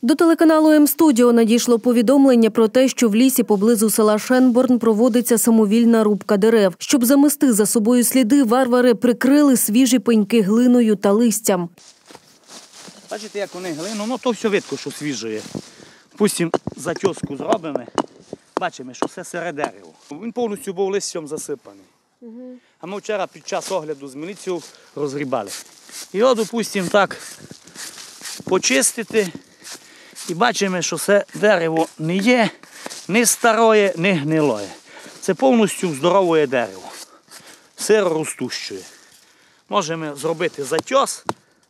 До телеканалу М-студіо надійшло повідомлення про те, що в лісі поблизу села Шенборн проводиться самовільна рубка дерев. Щоб замести за собою сліди, варвари прикрили свіжі пеньки глиною та листям. Бачите, як вони глину, то все видно, що свіже є. Пустимо затьоску зробимо, бачимо, що все сире дерево. Він повністю був листям засипаний. А ми вчора під час огляду з міліцією розгрібали. Його, допустимо, так почистити. І бачимо, що це дерево не є ні староє, ні гнилоє. Це повністю здорове дерево, сироростуще. Можемо зробити затьос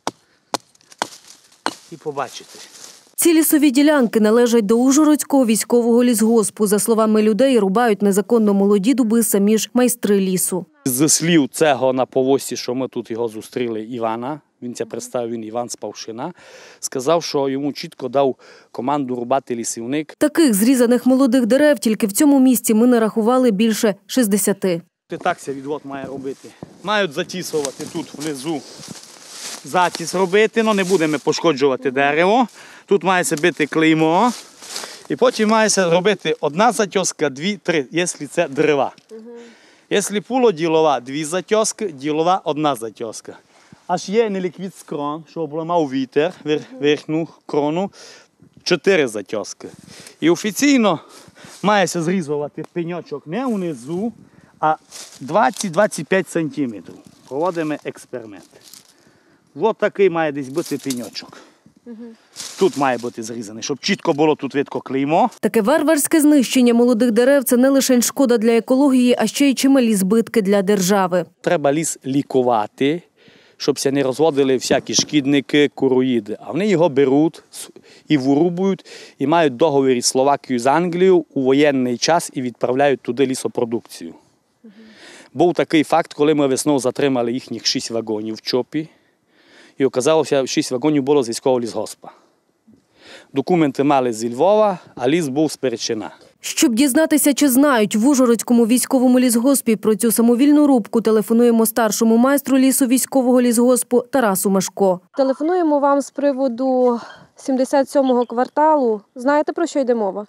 і побачити. Ці лісові ділянки належать до Ужгородського військового лісгоспу. За словами людей, рубають незаконно молоді дуби самі ж майстри лісу. З слів цього на повозці, що ми тут його зустріли, Івана, він це представив, він Іван з Павшина, сказав, що йому чітко дав команду рубати лісівник. Таких зрізаних молодих дерев тільки в цьому місці ми нарахували більше 60. Так це відвод має робити. Мають затісувати тут внизу. Затіс робити, але не будемо пошкоджувати дерево. Тут має бити клеймо. І потім має робити одна затьоска, дві, три, якщо це дерева. Якщо полуділова, дві затьоски, ділова одна затьоска. Аж є неліквід з крон, щоб обламав вітер, верхню крону, 4 затьоски. І офіційно має зрізувати пеньочок не внизу, а 20-25 сантиметрів. Проводимо експеримент. Ось такий має десь бути пеньочок. Тут має бути зрізаний, щоб чітко було тут видко клеймо. Таке варварське знищення молодих дерев – це не лише шкода для екології, а ще й чималі збитки для держави. Треба ліс лікувати, щоб не розводили всякі шкідники, куроїди. А вони його беруть і вирубують, і мають договір із Словакією, з Англією у воєнний час і відправляють туди лісопродукцію. Був такий факт, коли ми весною затримали їхніх 6 вагонів в Чопі. І оказалося, 6 вагонів було з військового лісгоспа. Документи мали зі Львова, а ліс був з Перечина. Щоб дізнатися, чи знають в Ужгородському військовому лісгоспі про цю самовільну рубку, телефонуємо старшому майстру лісу військового лісгоспу Тарасу Машко. Телефонуємо вам з приводу 77-го кварталу. Знаєте, про що йде мова?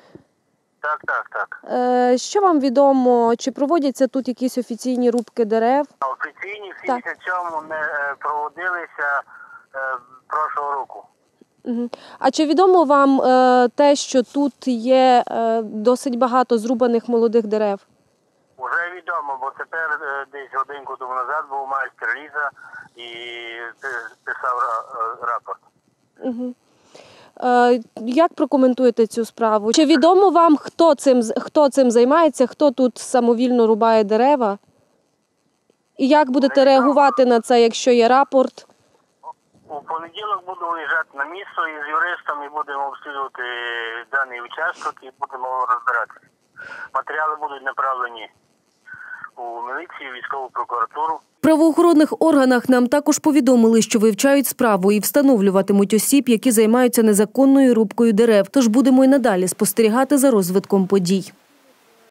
Так. Що вам відомо, чи проводяться тут якісь офіційні рубки дерев? Офіційні в 77-му не проводилися прошлого року. А чи відомо вам те, що тут є досить багато зрубаних молодих дерев? Уже відомо, бо тепер десь годинку тому назад був майстер ліса і писав рапорт. Як прокоментуєте цю справу? Чи відомо вам, хто цим займається, хто тут самовільно рубає дерева? І як будете реагувати на це, якщо є рапорт? У понеділок буду виїжджати на місце із юристом і будемо обслідувати даний участок і будемо розбиратися. Матеріали будуть направлені у міліцію, військову прокуратуру. В правоохоронних органах нам також повідомили, що вивчають справу і встановлюватимуть осіб, які займаються незаконною рубкою дерев. Тож будемо й надалі спостерігати за розвитком подій.